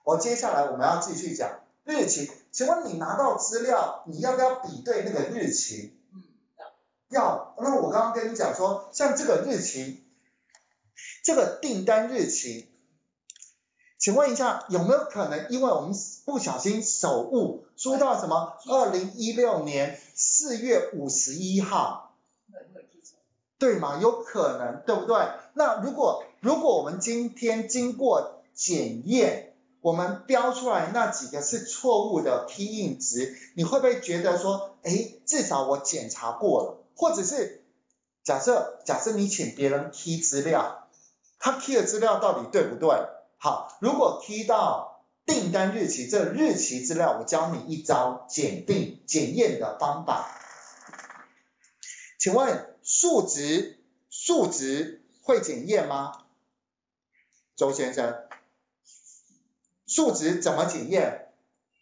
接下来我们要继续讲日期。请问你拿到资料，你要不要比对那个日期？要。那我刚刚跟你讲说，像这个日期，这个订单日期，请问一下有没有可能因为我们不小心手误输到什么2016年4月51号？对吗？有可能，对不对？那如果我们今天经过检验，我们标出来那几个是错误的批印值，你会不会觉得说，至少我检查过了？或者是假设你请别人 key 资料，他 key 的资料到底对不对？好，如果 key 到订单日期，这日期资料，我教你一招检验的方法。请问数值会检验吗？周先生，数值怎么检验？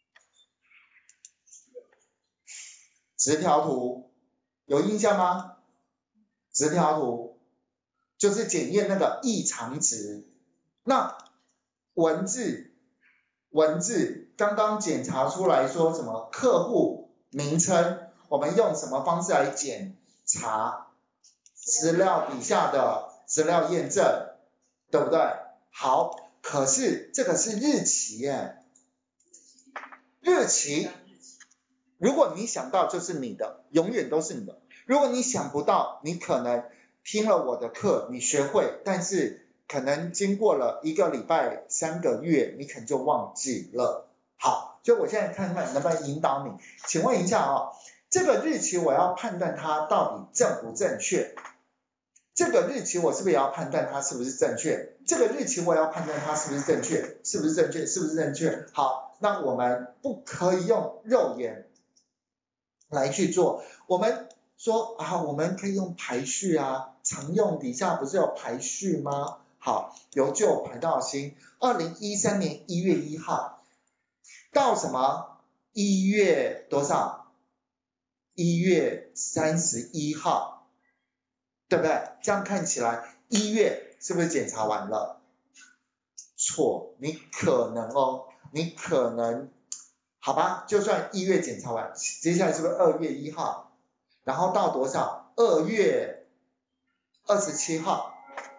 直条图有印象吗？直条图就是检验那个异常值。那文字刚刚检查出来说什么客户名称，我们用什么方式来检查？资料底下的资料验证，对不对？好，可是这个是日期耶，日期，如果你想到就是你的，永远都是你的。如果你想不到，你可能听了我的课，你学会，但是可能经过了1个礼拜、3个月，你可能就忘记了。好，所以我现在看看能不能引导你。请问一下这个日期我要判断它到底正不正确？这个日期我是不是也要判断它是不是正确？这个日期我也要判断它是不是正确？是不是正确？是不是正确？好，那我们不可以用肉眼来去做。我们说我们可以用排序啊，常用底下不是有排序吗？好，由旧排到新。2013年1月1号到什么1月多少？1月31号。对不对？这样看起来1月是不是检查完了？错，你可能，好吧，就算1月检查完，接下来是不是2月1号？然后到多少？2月27号。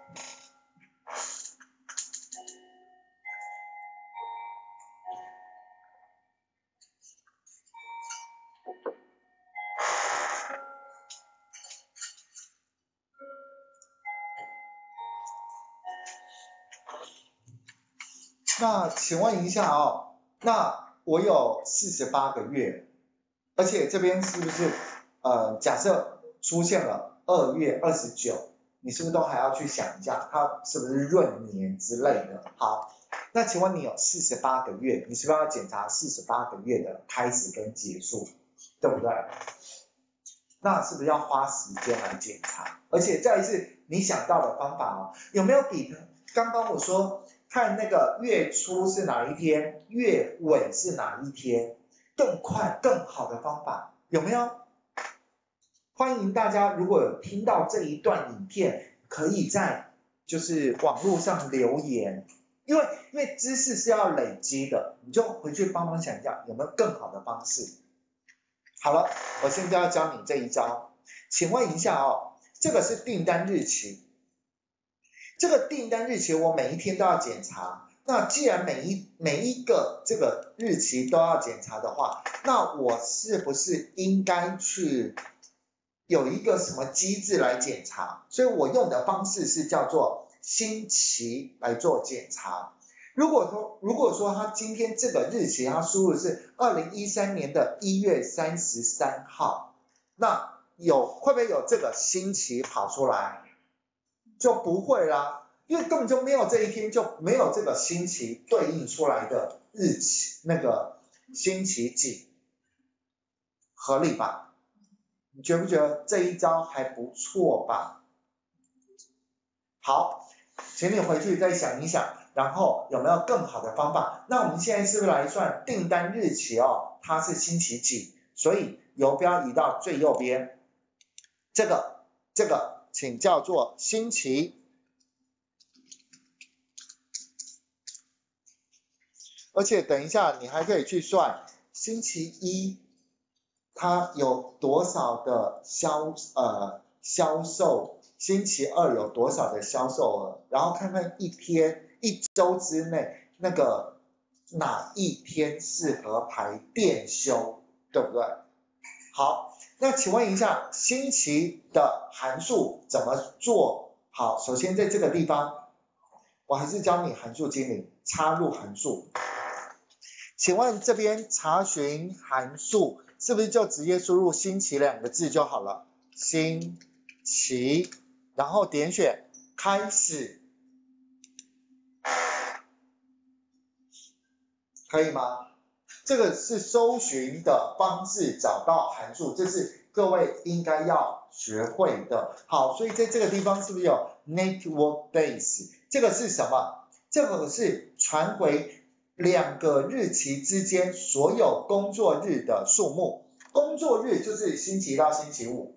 那请问一下那我有48个月，而且这边是不是假设出现了2月29，你是不是都还要去想一下它是不是闰年之类的？好，那请问你有48个月，你是不是要检查48个月的开始跟结束，对不对？那是不是要花时间来检查？而且再一次你想到的方法有没有比刚刚我说看那个月初是哪一天，月尾是哪一天，更快更好的方法有没有？欢迎大家如果有听到这一段影片，可以在就是网络上留言，因为知识是要累积的，你就回去帮忙想一下有没有更好的方式。好了，我现在要教你这一招，请问一下这个是订单日期。这个订单日期我每一天都要检查，那既然每一个这个日期都要检查的话，那我是不是应该去有一个什么机制来检查？所以我用的方式是叫做星期来做检查。如果说他今天这个日期他输入是2013年的1月33号，那会不会有这个星期跑出来？就不会啦，因为根本就没有这一天，就没有这个星期对应出来的日期，那个星期几，合理吧？你觉不觉得这一招还不错吧？好，请你回去再想一想，然后有没有更好的方法？那我们现在是不是来算订单日期它是星期几，所以游标移到最右边，这个请叫做星期。 而且等一下你还可以去算星期一它有多少的销售，星期二有多少的销售额，然后看看一周之内那个哪一天适合排店休，对不对？好，那请问一下，星期的函数怎么做？好，首先在这个地方，我还是教你函数精灵，插入函数。请问这边查询函数是不是就直接输入星期2个字就好了？星期，然后点选开始，可以吗？这个是搜寻的方式，找到函数，这是各位应该要学会的。好，所以在这个地方是不是有 network base？ 这个是什么？这个是传回2个日期之间所有工作日的数目。工作日就是星期一到星期五。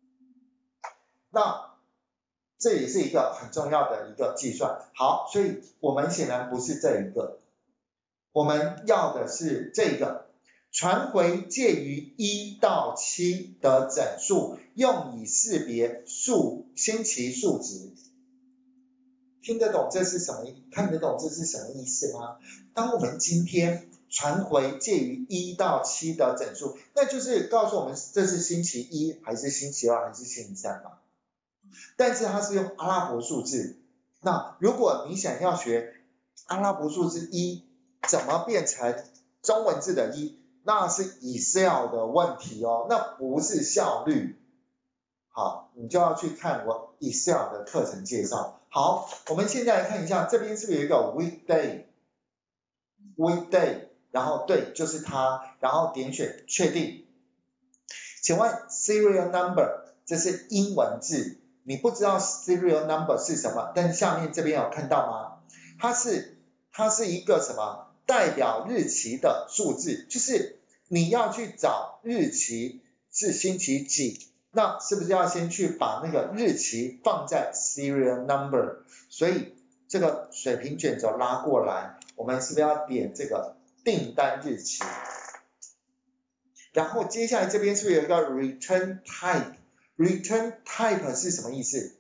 那这也是一个很重要的一个计算。好，所以我们显然不是这一个。我们要的是这个，传回介于1到7的整数，用以识别星期数值。听得懂这是什么？看得懂这是什么意思吗？当我们今天传回介于1到7的整数，那就是告诉我们这是星期一还是星期二还是星期三嘛。但是它是用阿拉伯数字。那如果你想要学阿拉伯数字1怎么变成中文字的1，那是 Excel 的问题哦，那不是效率。好，你就要去看我 Excel 的课程介绍。好，我们现在来看一下，这边是不是有一个 weekday， 然后对，就是它，然后点选确定。请问 serial number 这是英文字，你不知道 serial number 是什么，但下面这边有看到吗？它是一个什么？代表日期的数字，就是你要去找日期是星期几，那是不是要先去把那个日期放在 serial number？ 所以这个水平卷轴拉过来，我们是不是要点这个订单日期？然后接下来这边是不是有一个 return type？return type 是什么意思？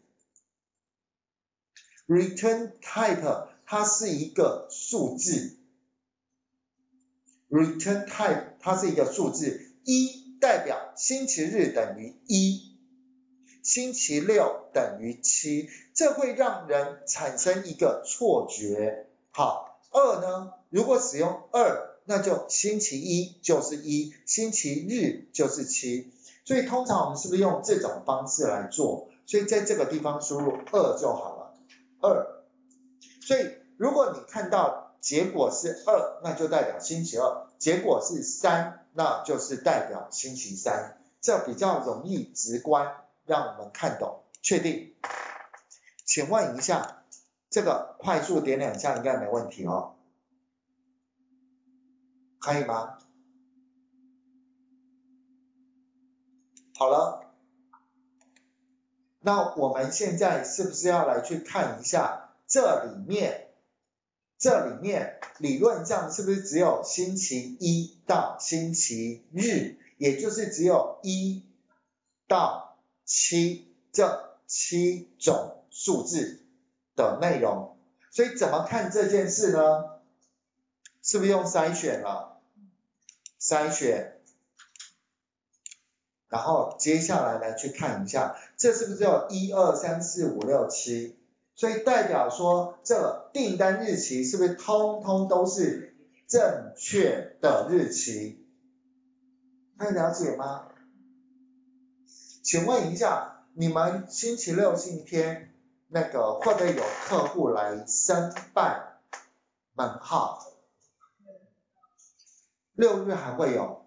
return type 它是一个数字。return type 它是一个数字，1代表星期日等于1，星期六等于7，这会让人产生一个错觉。好，2呢？如果使用2，那就星期一就是1，星期日就是7。所以通常我们是不是用这种方式来做？所以在这个地方输入2就好了。2，所以如果你看到结果是2，那就代表星期二；结果是3，那就是代表星期三。这比较容易直观，让我们看懂。确定？请问一下，这个快速点2下应该没问题哦，可以吗？好了，那我们现在是不是要来去看一下这里面理论上是不是只有星期一到星期日，也就是只有1到7这7种数字的内容？所以怎么看这件事呢？是不是用筛选了？筛选，然后接下来来去看一下，这是不是有1、2、3、4、5、6、7？所以代表说这订单日期是不是通通都是正确的日期？可以了解吗？请问一下，你们星期六、星期天那个会不会有客户来申办门号？6日还会有？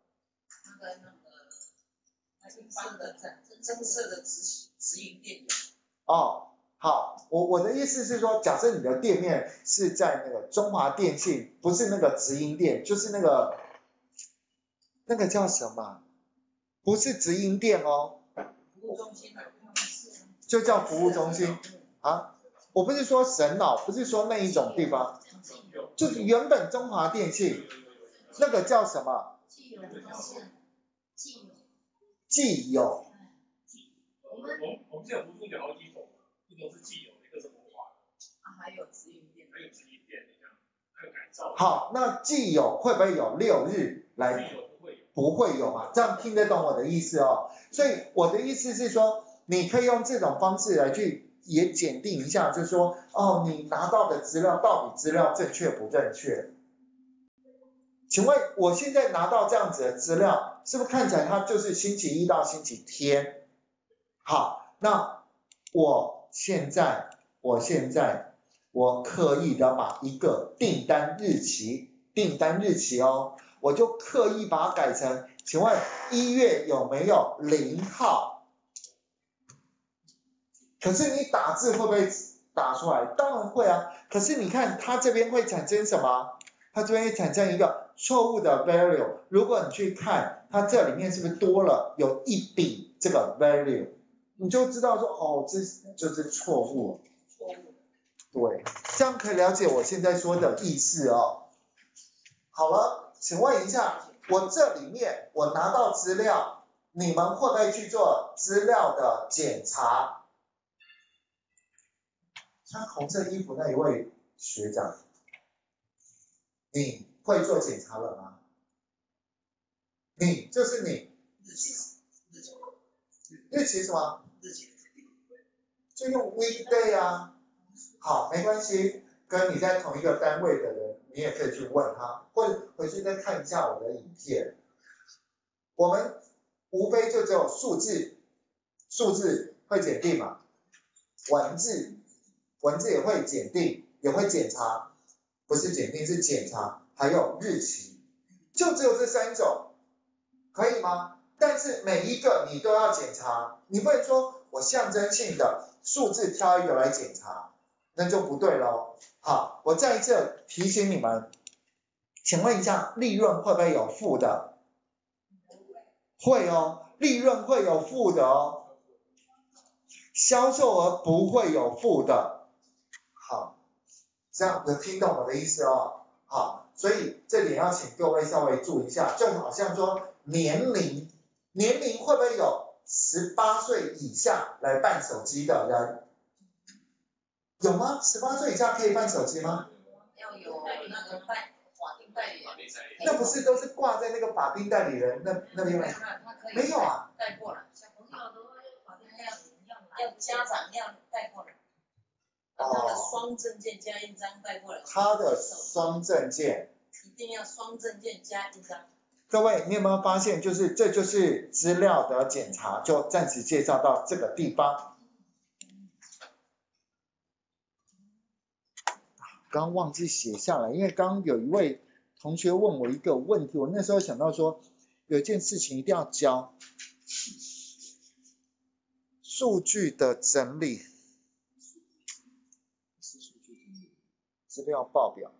增设的直营店。 哦。好，我的意思是说，假设你的店面是在那个中华电信，不是那个直营店，就是那个叫什么？不是直营店哦， 服务中心就叫服务中心啊。 我不是说神脑，不是说那一种地方，就是原本中华电信那个叫什么？既有。 我们现在不是有好几种，一种是既有，一个是活化的， 还有直营店， 还有改造。 好，那既有会不会有6日来？不会有嘛？这样听得懂我的意思哦。所以我的意思是说，你可以用这种方式来去也检定一下，就是说，哦，你拿到的资料到底资料正确不正确？请问我现在拿到这样子的资料，是不是看起来它就是星期一到星期天？好，那我现在刻意的把一个订单日期哦，我就刻意把它改成，请问1月有没有0号？可是你打字会不会打出来？当然会啊。可是你看它这边会产生什么？它这边会产生一个错误的 value。如果你去看它这里面是不是多了有1笔这个 value， 你就知道说哦，这就是错误。对，这样可以了解我现在说的意思哦。好了，请问一下，我这里面我拿到资料，你们会不会去做资料的检查？穿红色衣服那一位学长，你会做检查了吗？你就是你。日期什么？就用 weekday 啊。好，没关系，跟你在同一个单位的人，你也可以去问他，或者回去再看一下我的影片。我们无非就只有数字会检定嘛，文字也会检定，也会检查，不是检定是检查，还有日期，就只有这3种，可以吗？但是每一个你都要检查，你不能说我象征性的数字挑一个来检查，那就不对咯。好，我再一次提醒你们，请问一下，利润会不会有负的？会哦，利润会有负的哦，销售额不会有负的。好，这样有听懂我的意思哦？好，所以这点要请各位稍微注意一下，就好像说年龄会不会有18岁以下来办手机的人？有吗？18岁以下可以办手机吗？ 要有那个法定代理人。 那不是都是挂在那个法定代理人那边吗？没有啊。 带过来，小朋友都法定代理人要家长要带过来。他的双证件加印章带过来。 他的双证件。 一定要双证件加印章。 各位，你有没有发现，这就是资料的检查，就暂时介绍到这个地方。刚忘记写下来，因为刚有一位同学问我一个问题，我那时候想到说，有一件事情一定要教，数据的整理，资料报表，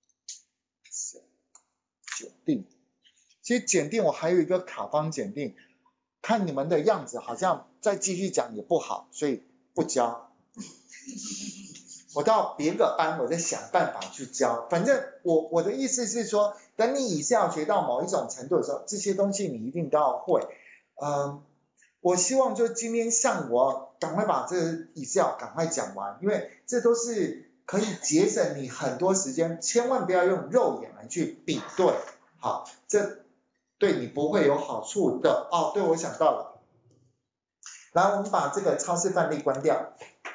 检定。其实检定我还有一个卡方检定，看你们的样子好像再继续讲也不好，所以不教。我到别个班，我再想办法去教。反正我的意思是说，等你以下学到某一种程度的时候，这些东西你一定都要会。我希望就今天上午赶快把这以下赶快讲完，因为这都是可以节省你很多时间，千万不要用肉眼来去比对。好，这对你不会有好处的。哦，对，我想到了。来，我们把这个超市范例关掉。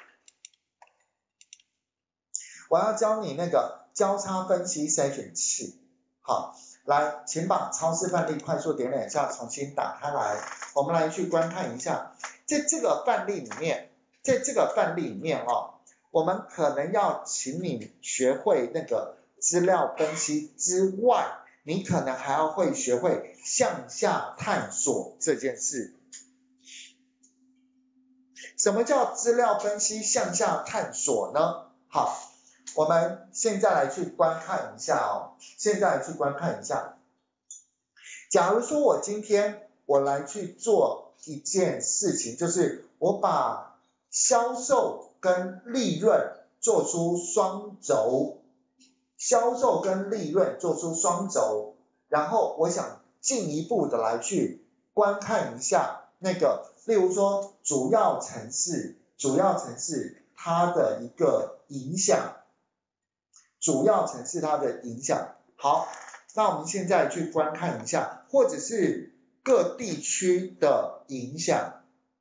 我要教你那个交叉分析筛选器。好，来，请把超市范例快速点2下，重新打开来，我们来去观看一下。在这个范例里面哦，我们可能要请你学会那个资料分析之外，你可能还要会学会向下探索这件事。什么叫资料分析向下探索呢？好，我们现在来去观看一下哦，假如说我今天我来去做一件事情，就是我把销售跟利润做出双轴，销售跟利润做出双轴，然后我想进一步的来去观看一下那个，例如说主要城市它的一个影响，好，那我们现在去观看一下，或者是各地区的影响，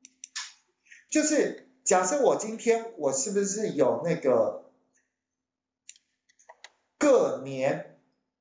就是假设我今天我是不是有那个各年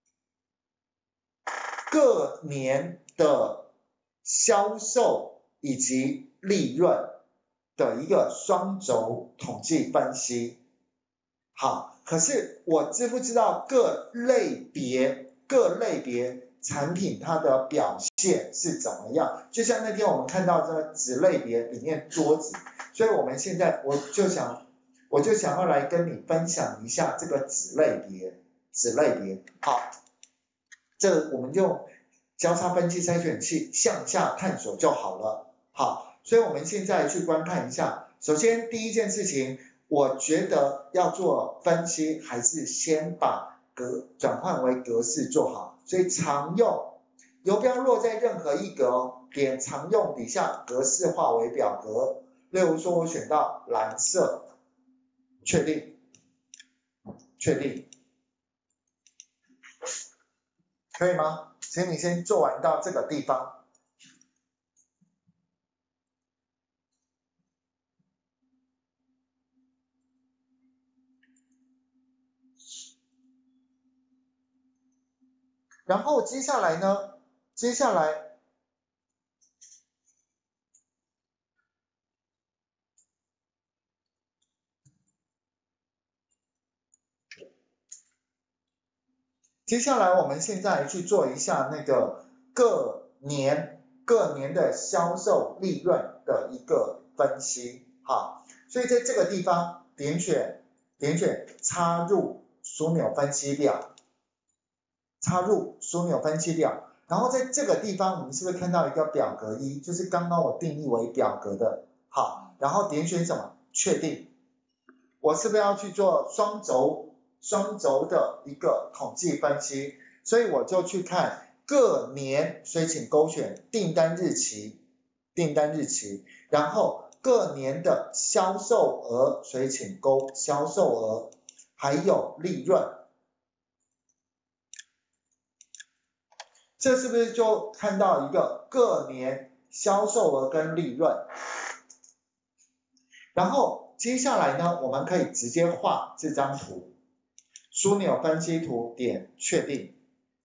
的销售以及利润的一个双轴统计分析。好，可是我知不知道各类别产品它的表现是怎么样？就像那天我们看到这个纸类别里面桌子，所以我们现在我就想要来跟你分享一下这个纸类别。好，这我们用交叉分析筛选器向下探索就好了。好，所以我们现在去观看一下。首先第一件事情，我觉得要做分析，还是先把转换为格式做好。所以常用游标落在任何一格，点常用底下格式化为表格。例如说我选到蓝色，确定，可以吗？请你先做完到这个地方。然后接下来我们现在去做一下那个各年的销售利润的一个分析。好，所以在这个地方点选插入枢纽分析表，然后在这个地方我们是不是看到一个表格1，就是刚刚我定义为表格的。好，然后点选什么？确定。我是不是要去做双轴的一个统计分析？所以我就去看各年，所以请勾选订单日期，然后各年的销售额，所以请勾销售额，还有利润。这是不是就看到一个各年销售额跟利润？然后接下来呢，我们可以直接画这张图，枢纽分析图，点确定。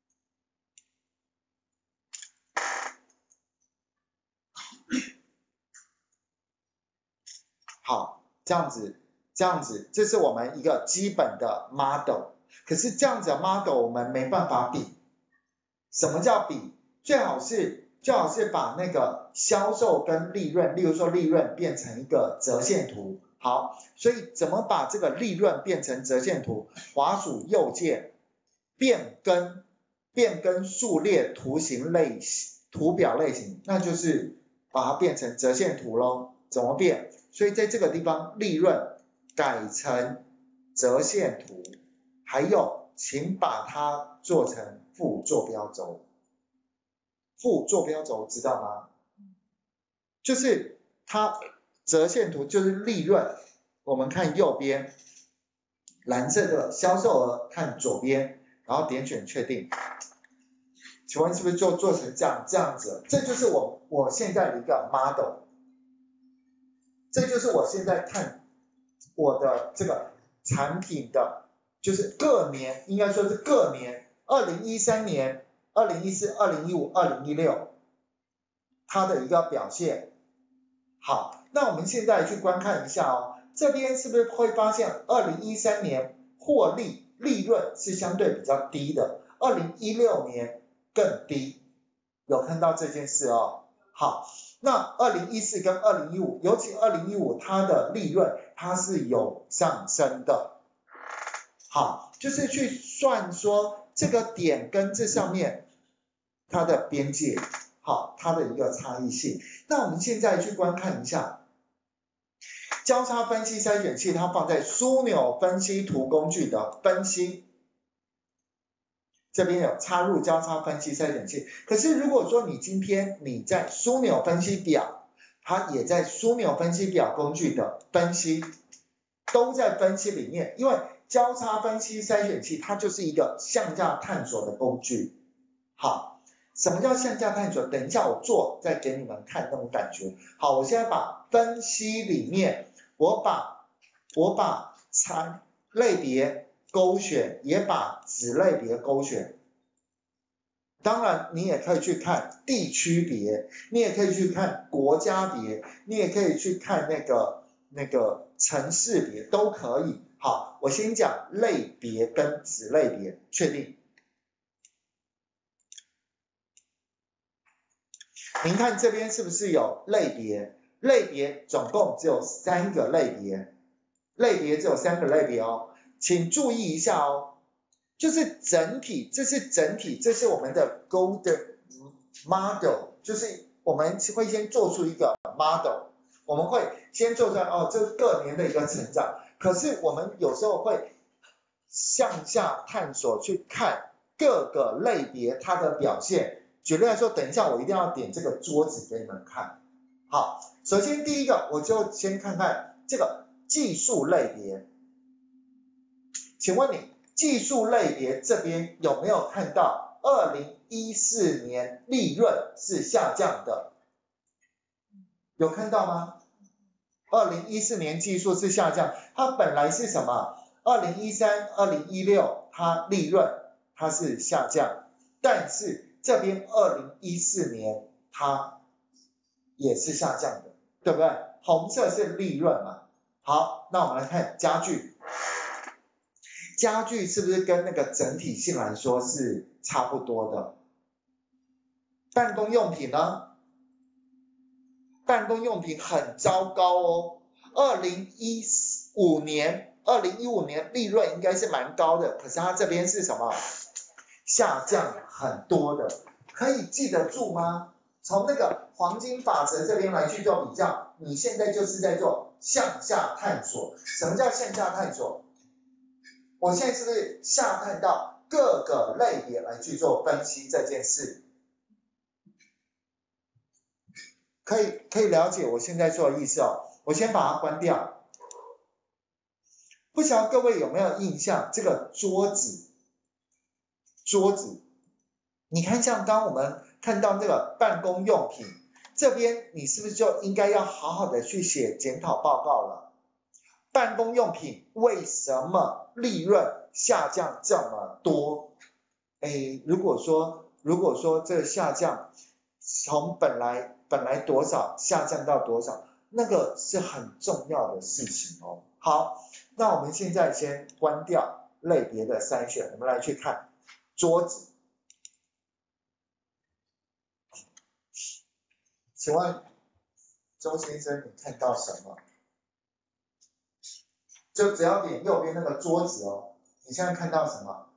好，这样子，这是我们一个基本的 model。可是这样子的 model 我们没办法比。什么叫比？最好是把那个销售跟利润，例如说利润变成一个折线图。好，所以怎么把这个利润变成折线图？滑鼠右键变更数列图表类型，那就是把它变成折线图咯。怎么变？所以在这个地方利润改成折线图，还有请把它做成副坐标轴。知道吗？就是它折线图就是利润，我们看右边，蓝色的销售额看左边，然后点选确定。请问是不是就做成这样子？这就是我现在的一个 model。这就是我现在看我的这个产品的，就是各年，应该说是各年，2013年、2014、2015、2016它的一个表现。好，那我们现在去观看一下哦，这边是不是会发现2013年获利润是相对比较低的，2016年更低，有看到这件事哦。好，那2014跟2015，尤其2015它的利润它是有上升的。好，就是去算说这个点跟这上面它的边界，好，它的一个差异性。那我们现在去观看一下， 交叉分析筛选器它放在枢纽分析图工具的分析，这边有插入交叉分析筛选器。可是如果说你今天你在枢纽分析表，它也在枢纽分析表工具的分析，都在分析里面，因为交叉分析筛选器它就是一个向下探索的工具。好，什么叫向下探索？等一下我做再给你们看那种感觉。好，我现在把分析里面，我把产类别勾选，也把子类别勾选。当然你也可以去看地区别，你也可以去看国家别，你也可以去看那个城市别，都可以。好，我先讲类别跟子类别，确定。您看这边是不是有类别？类别总共只有3个类别，类别只有3个类别哦，请注意一下哦。就是整体，这是整体，这是我们的 Golden Model， 就是我们会先做出一个 model， 我们会先做出来哦，这各年的一个成长。可是我们有时候会向下探索去看各个类别它的表现。举例来说，等一下我一定要点这个桌子给你们看。好，首先第一个我就先看看这个技术类别，请问你技术类别这边有没有看到2014年利润是下降的？有看到吗？2014年技术是下降，它本来是什么？2013、2016它利润它是下降，但是这边2014年它也是下降的，对不对？红色是利润嘛。好，那我们来看家具。家具是不是跟那个整体性来说是差不多的？办公用品呢？办公用品很糟糕哦。2015年利润应该是蛮高的，可是它这边是什么？下降很多的，可以记得住吗？从那个黄金法则这边来去做比较，你现在就是在做向下探索。什么叫向下探索？我现在是不是下探到各个类别来去做分析这件事？可以了解我现在做的意思哦。我先把它关掉。不晓得各位有没有印象，这个桌子，你看像刚刚我们看到这个办公用品，这边你是不是就应该要好好的去写检讨报告了？办公用品为什么利润下降这么多？如果说这个下降从本来多少下降到多少，那个是很重要的事情哦。好，那我们现在先关掉类别的筛选，我们来去看桌子。请问周先生，你看到什么？就只要点右边那个桌子哦，你现在看到什么？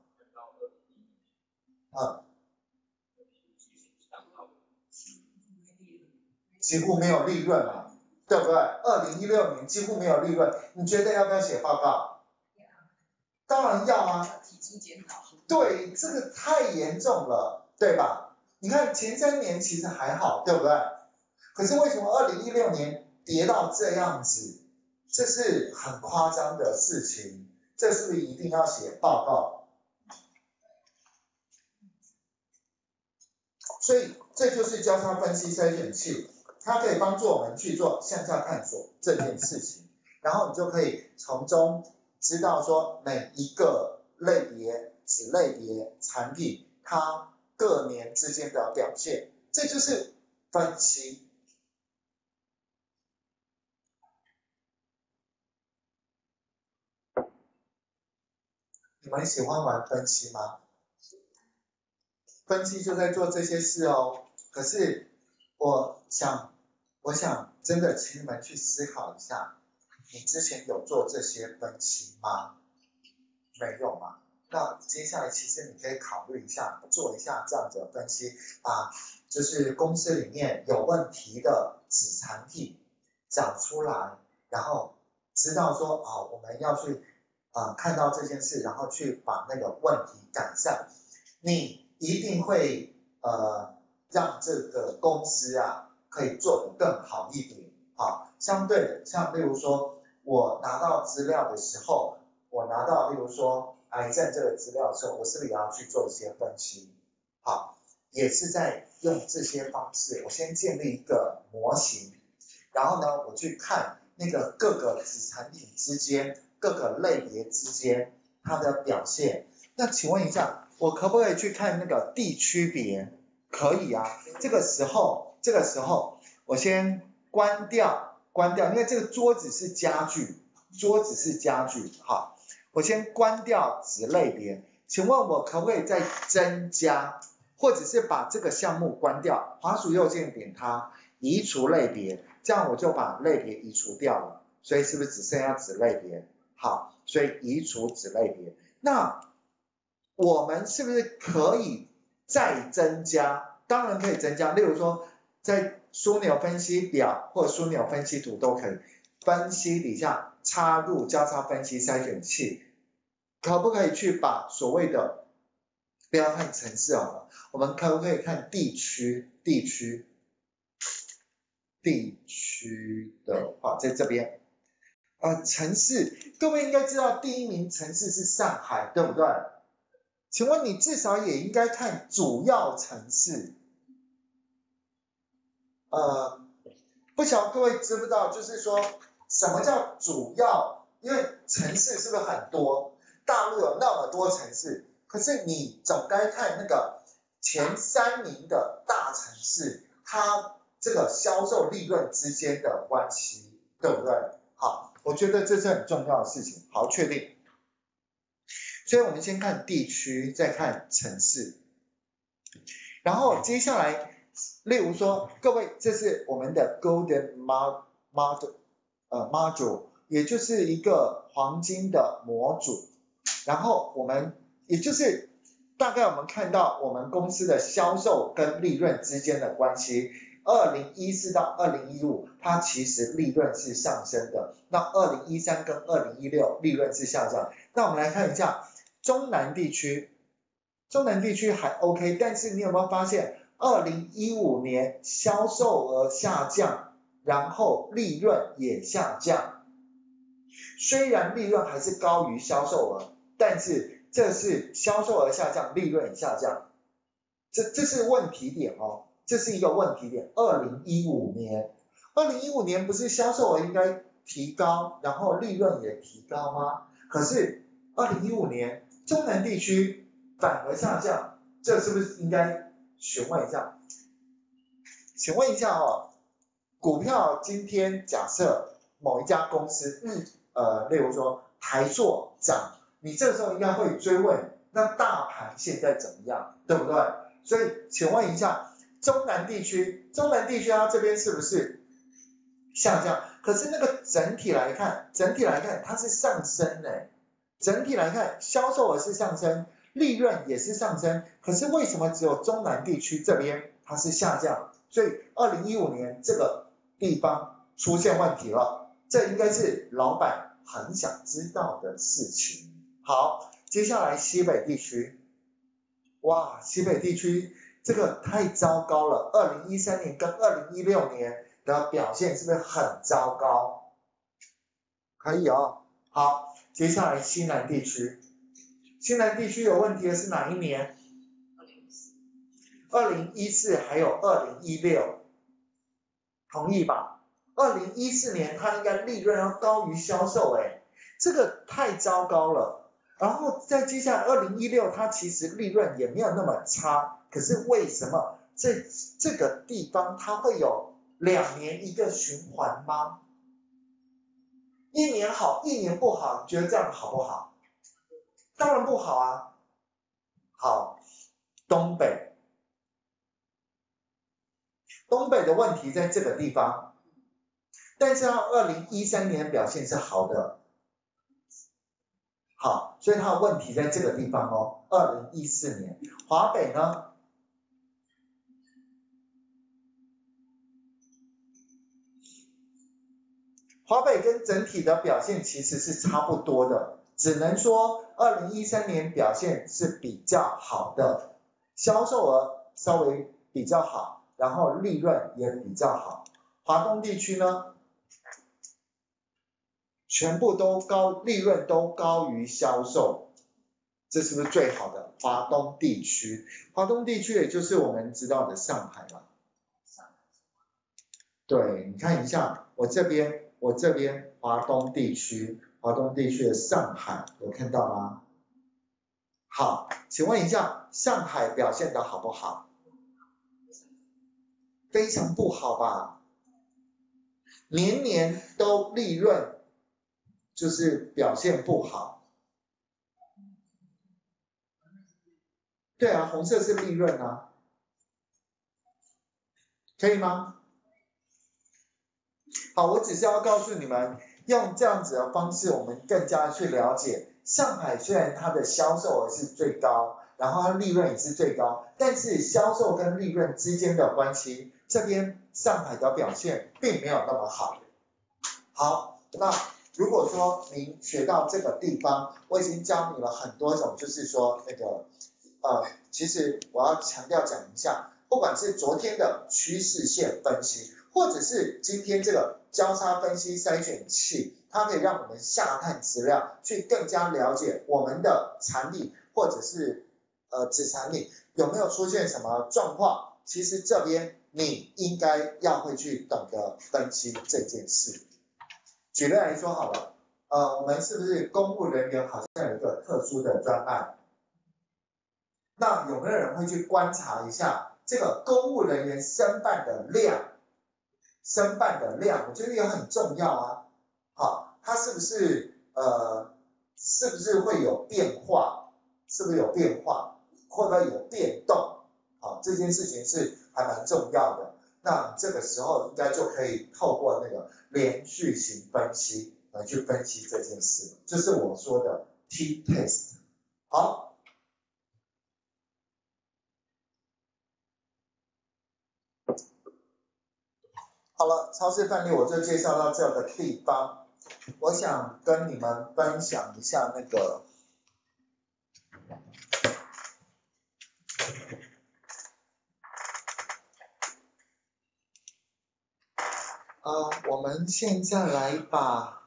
几乎没有利润嘛，对不对？2016年几乎没有利润，你觉得要不要写报告？当然要啊。对，这个太严重了，对吧？你看前3年其实还好，对不对？可是为什么2016年跌到这样子？这是很夸张的事情，这是不是一定要写报告？所以这就是交叉分析筛选器，它可以帮助我们去做向下探索这件事情，然后你就可以从中知道说每一个类别、子类别、产品它各年之间的表现，这就是分析。你们喜欢玩分析吗？分析就在做这些事哦。可是我想真的请你们去思考一下，你之前有做这些分析吗？没有嘛？那接下来其实你可以考虑一下，做一下这样的分析，把就是公司里面有问题的子产品找出来，然后知道说我们要去看到这件事，然后去把那个问题改善，你一定会让这个公司可以做得更好一点。好，相对的，像例如说我拿到资料的时候，我拿到例如说癌症这个资料的时候，我是不是也要去做一些分析？好，也是在用这些方式，我先建立一个模型，然后呢，我去看那个各个子产品之间、各个类别之间它的表现。那请问一下，我可不可以去看那个地区别？可以啊。这个时候我先关掉，因为这个桌子是家具，好，我先关掉子类别。请问我可不可以再增加，或者是把这个项目关掉？滑鼠右键点它，移除类别，这样我就把类别移除掉了，所以是不是只剩下子类别？好，所以移除子类别。那我们是不是可以再增加？当然可以增加，例如说在枢纽分析表或枢纽分析图都可以，分析底下插入交叉分析筛选器，可不可以去把所谓的不要看城市好了，我们可不可以看地区的话，在这边城市，各位应该知道第一名城市是上海，对不对？请问你至少也应该看主要城市。不晓得各位知不知道，就是说什么叫主要？因为城市是不是很多？大陆有那么多城市，可是你总该看那个前3名的大城市，它这个销售利润之间的关系，对不对？好，我觉得这是很重要的事情。好，确定。所以我们先看地区，再看城市，然后接下来，例如说，各位，这是我们的 Golden Module， 也就是一个黄金的模组。然后我们也就是大概我们看到我们公司的销售跟利润之间的关系。2014到2015，它其实利润是上升的。那2013跟2016利润是下降。那我们来看一下中南地区还 OK， 但是你有没有发现2015年销售额下降，然后利润也下降？虽然利润还是高于销售额，但是这是销售额下降，利润也下降，这是问题点哦，这是一个问题点。2015年不是销售额应该提高，然后利润也提高吗？可是2015年中南地区反而下降，这是不是应该询问一下？请问一下股票今天假设某一家公司例如说台塑涨，你这时候应该会追问，那大盘现在怎么样，对不对？所以请问一下，中南地区它这边是不是下降？可是那个整体来看它是上升的，整体来看销售额是上升，利润也是上升，可是为什么只有中南地区这边它是下降？所以2015年这个地方出现问题了，这应该是老板很想知道的事情。好，接下来西北地区，哇，西北地区这个太糟糕了，2013年跟2016年的表现是不是很糟糕？可以哦。好，接下来西南地区有问题的是哪一年？2014还有2016，同意吧？2014年它应该利润要高于销售，这个太糟糕了。然后再接下来2016，它其实利润也没有那么差，可是为什么这个地方它会有2年一个循环吗？1年好，1年不好，你觉得这样好不好？当然不好啊。好，东北的问题在这个地方，但是它2013年表现是好的。好，所以它的问题在这个地方哦。2014年，华北呢？ 华北跟整体的表现其实是差不多的，只能说2013年表现是比较好的，销售额稍微比较好，然后利润也比较好。华东地区呢，全部都高，利润都高于销售，这是不是最好的？华东地区，华东地区也就是我们知道的上海了。对，你看一下，我这边华东地区的上海有看到吗？好，请问一下，上海表现的好不好？非常不好吧？年年都利润就是表现不好。对啊，红色是利润啊，可以吗？好，我只是要告诉你们，用这样子的方式，我们更加去了解上海虽然它的销售额是最高，然后它利润也是最高，但是销售跟利润之间的关系，这边上海的表现并没有那么好。好，那如果说您学到这个地方，我已经教你了很多种，就是说那个其实我要强调讲一下，不管是昨天的趋势线分析，或者是今天这个交叉分析筛选器，它可以让我们下探资料，去更加了解我们的产品或者是子产品有没有出现什么状况。其实这边你应该要会去懂得分析这件事。举例来说好了，我们是不是公务人员好像有一个特殊的专案？那有没有人会去观察一下这个公务人员申办的量？我觉得也很重要啊。好，它是不是会有变化？会不会有变动？好，这件事情是还蛮重要的。那这个时候应该就可以透过那个连续型分析来去分析这件事，就是我说的 T-test。好。好了，超市范例我就介绍到这个地方。我想跟你们分享一下那个我们现在来把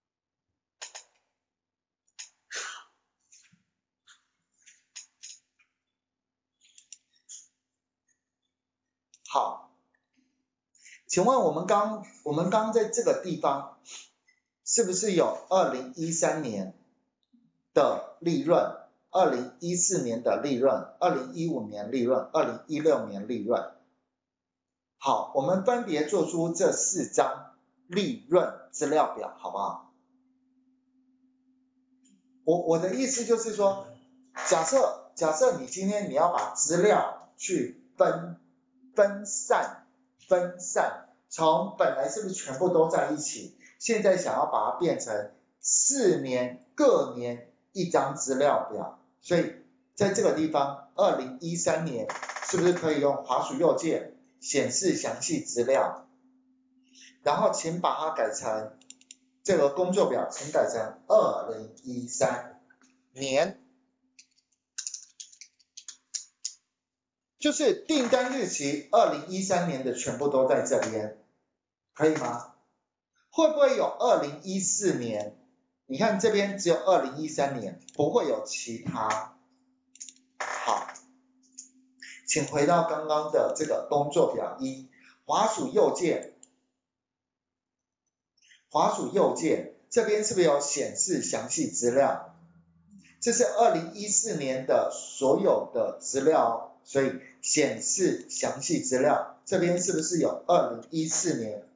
好，请问我们刚在这个地方是不是有2013年的利润，2014年的利润，2015年利润，2016年利润？好，我们分别做出这4张利润资料表，好不好？我的意思就是说，假设你今天你要把资料去分散，从本来是不是全部都在一起，现在想要把它变成4年各年一张资料表，所以在这个地方2013年是不是可以用滑鼠右键显示详细资料，然后请把它改成这个工作表，请改成2013年，就是订单日期2013年的全部都在这边，可以吗？会不会有2014年？你看这边只有2013年，不会有其他。好，请回到刚刚的这个工作表1，滑鼠右键，这边是不是有显示详细资料？这是2014年的所有的资料，所以显示详细资料，这边是不是有2014年？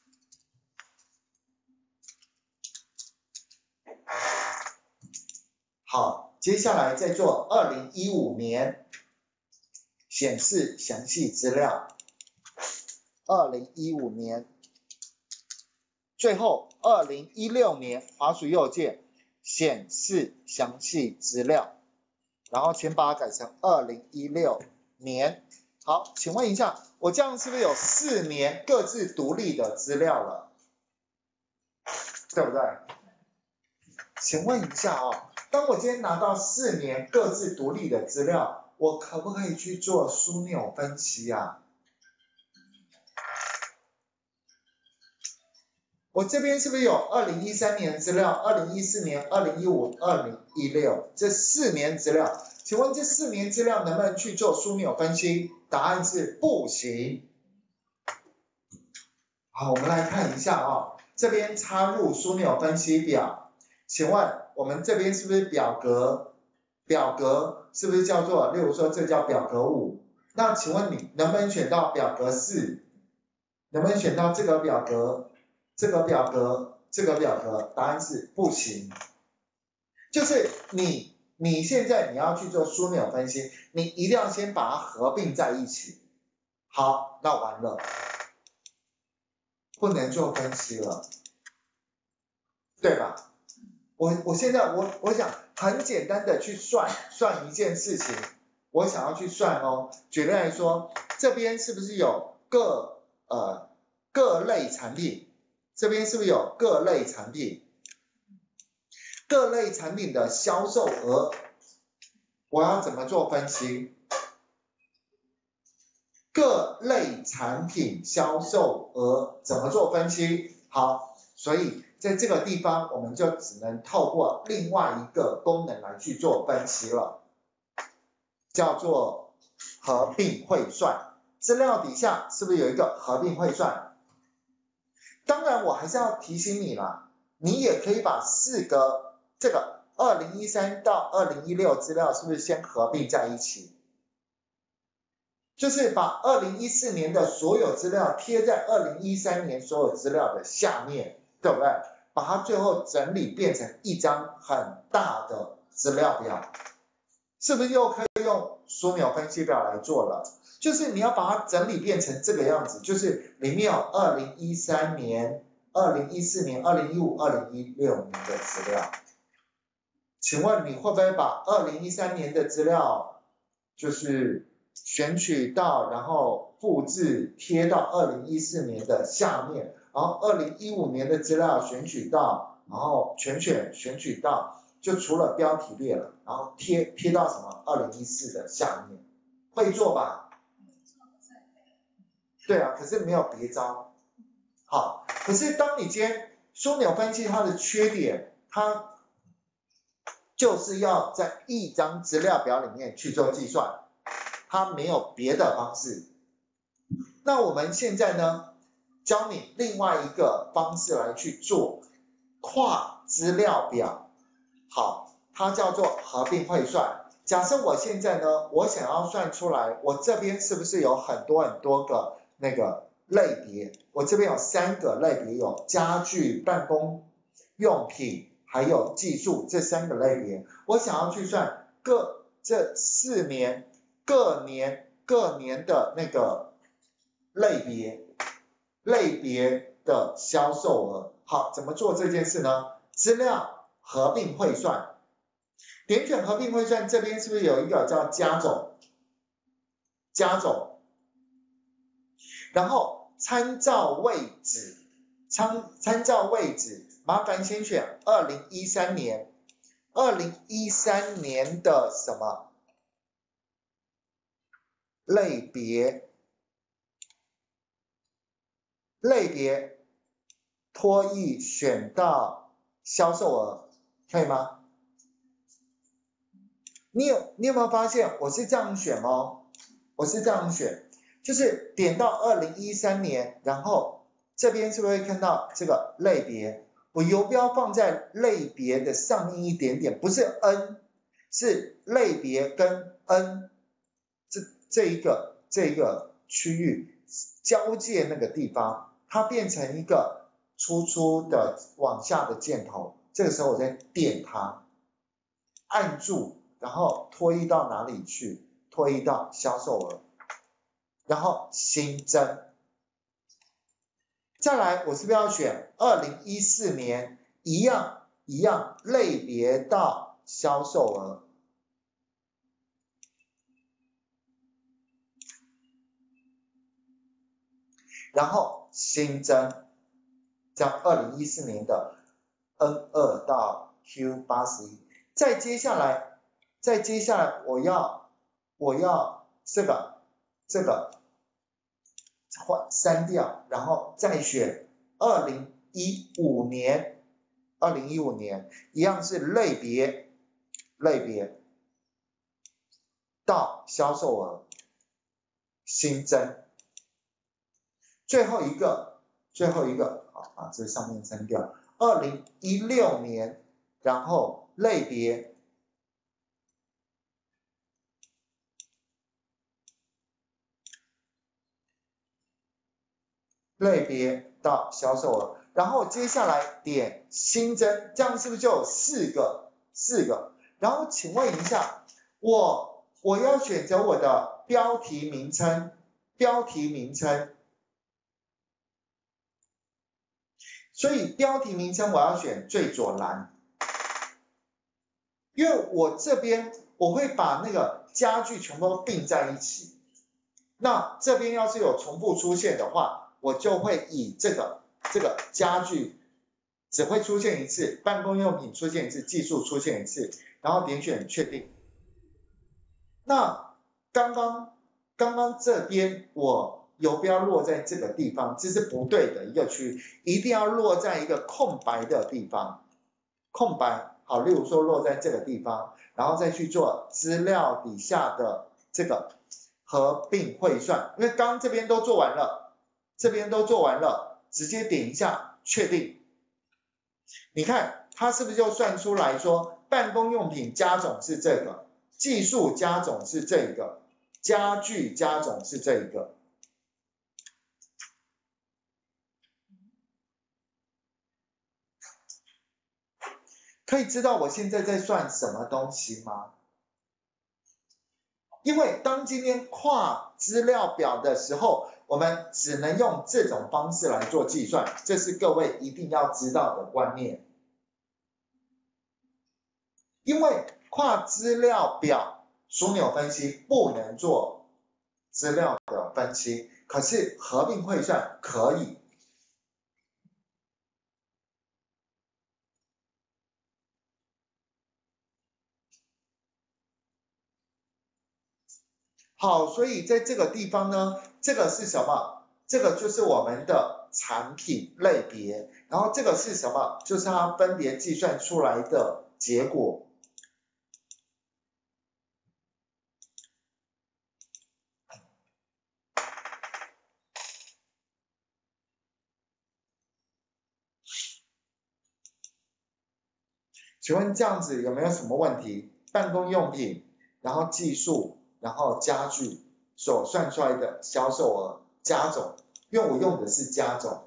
好，接下来再做2015年，显示详细资料，2015年，最后2016年，滑鼠右键，显示详细资料，然后请把它改成2016年。好，请问一下，我这样是不是有4年各自独立的资料了？ 对不对？请问一下哦，当我今天拿到4年各自独立的资料，我可不可以去做枢纽分析啊？我这边是不是有2013年资料、2014年、2015、2016这4年资料？请问这4年资料能不能去做枢纽分析？答案是不行。好，我们来看一下哦，这边插入枢纽分析表，请问我们这边是不是表格是不是叫做，例如说这叫表格5，那请问你能不能选到表格4？能不能选到这个表格？这个表格？答案是不行。就是你现在你要去做枢纽分析，你一定要先把它合并在一起。好，那完了，不能做分析了，对吧？我现在我想很简单的去算一件事情，我想要去算哦。举例来说，这边是不是有各类产品？这边是不是有各类产品？各类产品的销售额，我要怎么做分析？各类产品销售额怎么做分析？好，所以在这个地方我们就只能透过另外一个功能来去做分析了，叫做合并汇算。资料底下是不是有一个合并汇算？当然我还是要提醒你啦，你也可以把4个这个2013到2016资料是不是先合并在一起？就是把2014年的所有资料贴在2013年所有资料的下面，对不对？把它最后整理变成一张很大的资料表，是不是又可以用枢纽分析表来做了？就是你要把它整理变成这个样子，就是里面有2013年、2014年、2015、2016年的资料。请问你会不会把2013年的资料就是选取到，然后复制贴到2014年的下面，然后2015年的资料选取到，然后选取到，就除了标题列了，然后贴到什么2014的下面，会做吧？对啊，可是没有别招。好，可是当你今天枢纽分析它的缺点，它就是要在一张资料表里面去做计算，它没有别的方式。那我们现在呢，教你另外一个方式来去做跨资料表。好，它叫做合并汇算。假设我现在呢，我想要算出来，我这边是不是有很多个那个类别？我这边有3个类别，有家具、办公用品还有技术这3个类别。我想要去算这4年各年的那个类别的销售额。好，怎么做这件事呢？资料合并汇算。点选合并汇算，这边是不是有一个叫加总？然后参照位置，麻烦先选2013年的什么类别？脱役选到销售额，可以吗？你有没有发现我是这样选哦？我是这样选，就是点到2013年，然后这边是不是会看到这个类别？我游标放在类别的上面一点点，不是 N， 是类别跟 N 这一个区域交界那个地方，它变成一个粗的往下的箭头，这个时候我再点它，按住。然后拖移到哪里去？拖移到销售额，然后新增。再来，我是不是要选2014年一样类别到销售额？然后新增，这样2014年的 N2 到 Q81， 再接下来我要这个删掉，然后再选2015年一样是类别到销售额新增，最后一个好，把这上面删掉，2016年，然后类别到销售额，然后接下来点新增，这样是不是就有四个？然后请问一下，我要选择我的标题名称，所以标题名称我要选最左栏，因为我这边我会把那个家具全部都并在一起，那这边要是有重复出现的话，我就会以这个家具只会出现一次，办公用品出现一次，技术出现一次，然后点选确定。那刚刚这边我游标落在这个地方，这是不对的一个区域，一定要落在一个空白的地方，空白，好，例如说落在这个地方，然后再去做资料底下的这个合并汇算，因为刚刚这边都做完了，直接点一下确定。你看它是不是就算出来说办公用品加总是这个，技术加总是这个，家具加总是这个。可以知道我现在在算什么东西吗？因为当今天跨资料表的时候，我们只能用这种方式来做计算，这是各位一定要知道的观念。因为跨资料表枢纽分析不能做资料的分析，可是合并汇算可以。好，所以在这个地方呢，这个是什么？这个就是我们的产品类别，然后这个是什么？就是它分别计算出来的结果。请问这样子有没有什么问题？办公用品，然后技术，然后家具所算出来的销售额加总，因为我用的是加总。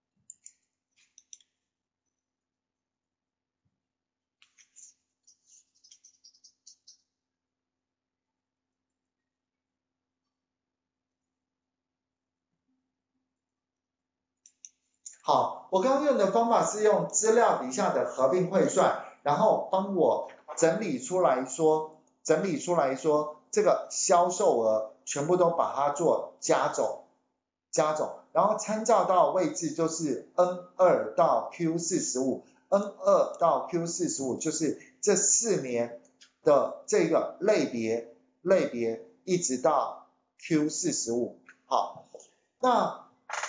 好，我刚刚用的方法是用资料底下的合并汇算，然后帮我整理出来说这个销售额全部都把它做加总，然后参照到位置就是 N2 到 Q45，N2 到 Q45 就是这4年的这个类别一直到 Q45。好，那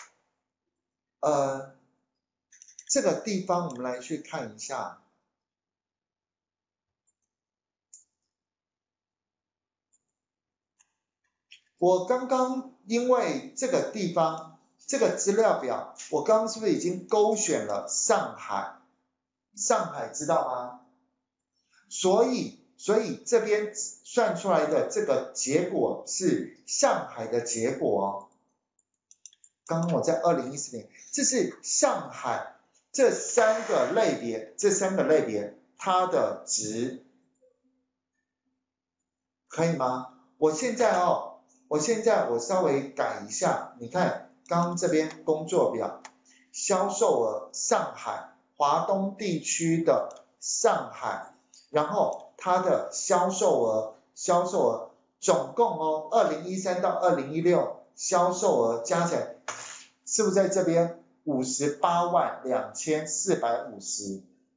这个地方我们来去看一下。我刚刚因为这个地方这个资料表，我刚刚是不是已经勾选了上海？上海知道吗？所以这边算出来的这个结果是上海的结果哦。刚刚我在2014年，这是上海这三个类别它的值，可以吗？我现在我稍微改一下，你看刚刚这边工作表，销售额上海，华东地区的上海，然后它的销售额总共2013到2016销售额加起来是不是在这边582450？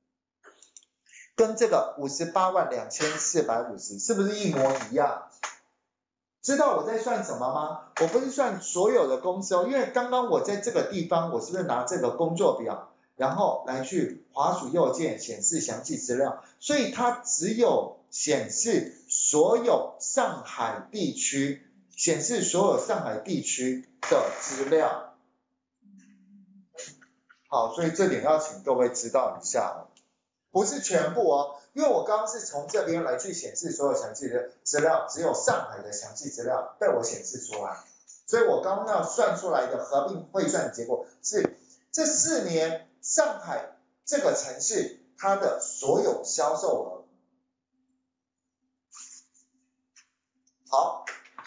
跟这个582450是不是一模一样？知道我在算什么吗？我不是算所有的公司哦，因为刚刚我在这个地方，我是不是拿这个工作表，然后来去滑鼠右键显示详细资料，所以它只有显示所有上海地区，显示所有上海地区的资料。好，所以这点要请各位知道一下哦，不是全部哦，因为我刚刚是从这边来去显示所有详细的资料，只有上海的详细资料被我显示出来，所以我刚刚要算出来的合并汇算结果是这4年上海这个城市它的所有销售额。好，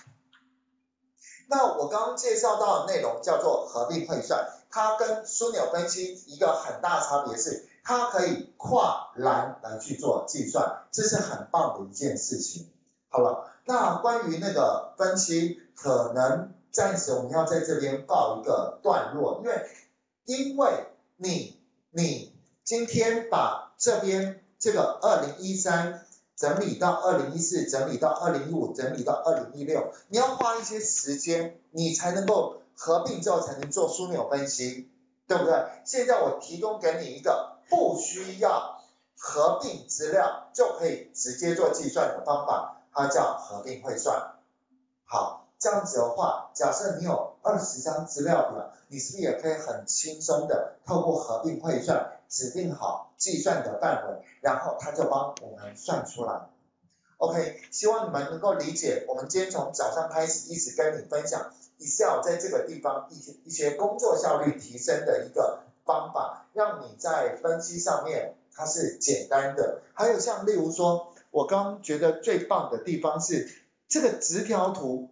那我刚刚介绍到的内容叫做合并汇算，它跟枢纽分析一个很大差别是，它可以跨栏来去做计算，这是很棒的一件事情。好了，那关于那个分析，可能暂时我们要在这边告一个段落，因为你今天把这边这个2013整理到2014，整理到2015，整理到2016，你要花一些时间，你才能够合并之后才能做枢纽分析，对不对？现在我提供给你一个不需要合并资料就可以直接做计算的方法，它叫合并汇算。好，这样子的话，假设你有20张资料表，你是不是也可以很轻松的透过合并汇算指定好计算的范围，然后它就帮我们算出来。OK， 希望你们能够理解，我们今天从早上开始一直跟你分享 Excel 在这个地方一些工作效率提升的一个方法，让你在分析上面它是简单的。还有像例如说，我刚觉得最棒的地方是这个直条图，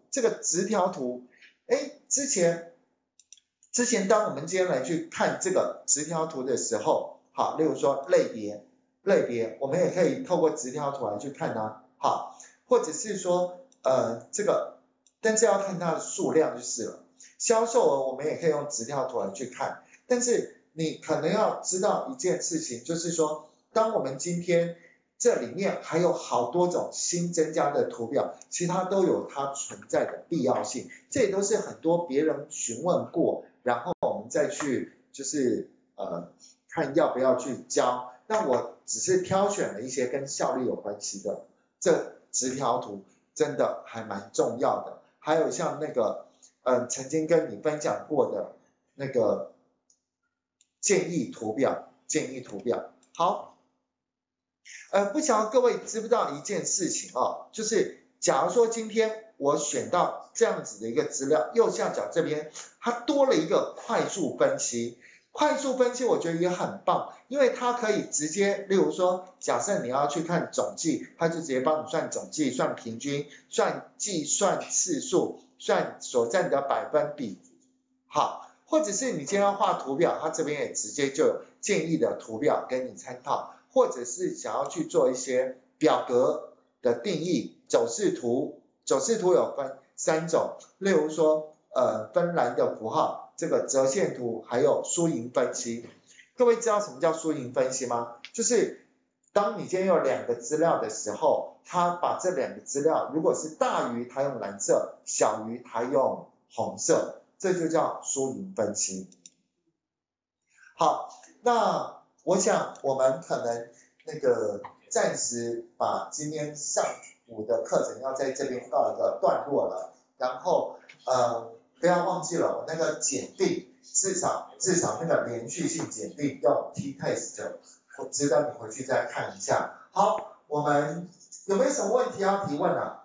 之前当我们今天来去看这个直条图的时候，好，例如说类别，我们也可以透过直条图来去看啊，好，或者是说这个，但是要看它的数量就是了。销售额我们也可以用直条图来去看，但是你可能要知道一件事情，就是说，当我们今天这里面还有好多种新增加的图表，其实它都有它存在的必要性，这也都是很多别人询问过，然后我们再去就是看要不要去教。那我只是挑选了一些跟效率有关系的，这直条图真的还蛮重要的。还有像那个曾经跟你分享过的那个建议图表。好，不晓得各位知不知道一件事情啊，就是假如说今天我选到这样子的一个资料，右下角这边它多了一个快速分析。快速分析我觉得也很棒，因为它可以直接，例如说，假设你要去看总计，它就直接帮你算总计、算平均、算计算次数、算所占的百分比。好，或者是你今天要画图表，它这边也直接就有建议的图表给你参考，或者是想要去做一些表格的定义，走势图有分3种，例如说分栏的符号。这个折线图还有输赢分析，各位知道什么叫输赢分析吗？就是当你今天有2个资料的时候，它把这2个资料，如果是大于它用蓝色，小于它用红色，这就叫输赢分析。好，那我想我们可能那个暂时把今天上午的课程要在这边告一个段落了，然后不要忘记了，我那个检定至少那个连续性检定用 T-test， 我值得你回去再看一下。好，我们有没有什么问题要提问啊？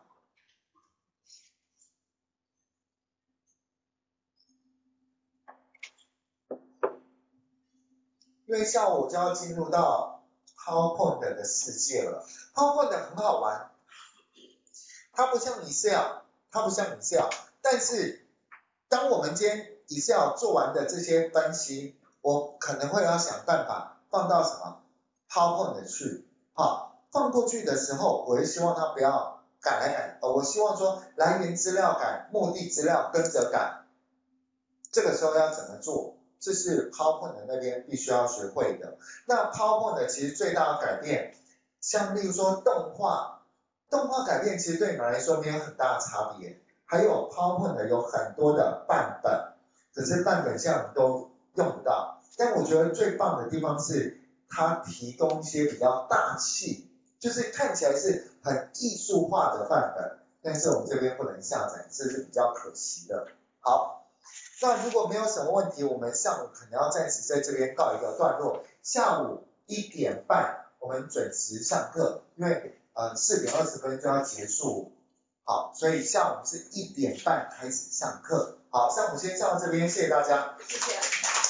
因为下午就要进入到 PowerPoint 的世界了。PowerPoint 很好玩，它不像 Excel， 但是当我们今天 Excel 做完的这些分析，我可能会要想办法放到什么 PowerPoint 去，好，放过去的时候，我会希望它不要改来改，我希望说来源资料改，目的资料跟着改，这个时候要怎么做？这是 PowerPoint 那边必须要学会的。那 PowerPoint 其实最大的改变， 像例如说动画改变其实对你们来说没有很大的差别，还有 PowerPoint 有很多的范本，可是范本现在我们都用不到。但我觉得最棒的地方是它提供一些比较大气，就是看起来是很艺术化的范本，但是我们这边不能下载，这是比较可惜的。好，那如果没有什么问题，我们上午可能要暂时在这边告一个段落，下午1点半我们准时上课，因为4点20分就要结束。好，所以下午是1点半开始上课。好，上午先上到这边，谢谢大家。 谢谢。